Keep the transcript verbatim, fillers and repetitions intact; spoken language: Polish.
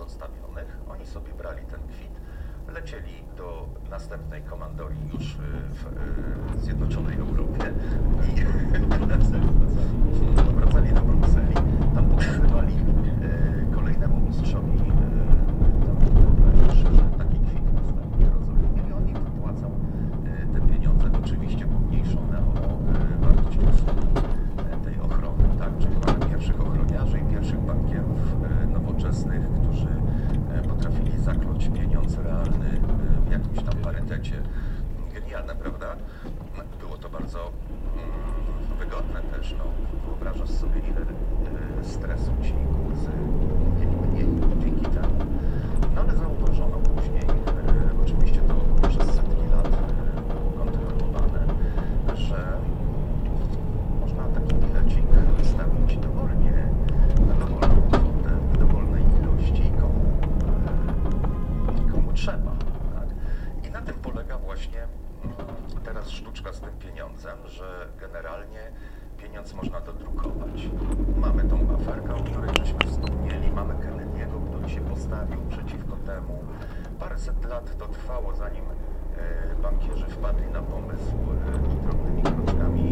odstawionych, oni sobie brali ten kwit, lecieli do następnej komandorii już y, w y, Zjednoczonej Europie i wracali do Brukseli, tam podsyłali y, kolejnemu mistrzowi y, tam wyobrażasz, że taki kwit postawił w Jerozolimie i on im wypłacał y, te pieniądze, oczywiście pomniejszone o y, wartość usługi y, tej ochrony, tak? Czyli mamy pierwszych ochroniarzy i pierwszych bankierów y, nowoczesnych, którzy y, potrafili zakluć pieniądz realny y, w jakimś tam parytecie. Genialne, prawda? No, było to bardzo mm, wygodne też, no. Wyobrażasz sobie, ile y, stresu ci kursy mieli mniej dzięki temu. No ale zauważono później, y, oczywiście to przez setki lat y, było kontynuowane, że można taki bilecik wystawić dowolnie, na dowolną kwotę, w dowolnej ilości, komu, y, komu trzeba. Tak? I na tym polega właśnie mm, teraz sztuczka z tym pieniądzem, że generalnie pieniądz można dodrukować. Mamy tą aferkę, o której żeśmy wspomnieli, mamy Kennedy'ego, który się postawił przeciwko temu. Paręset lat to trwało, zanim e, bankierzy wpadli na pomysł e, i drobnymi kroczkami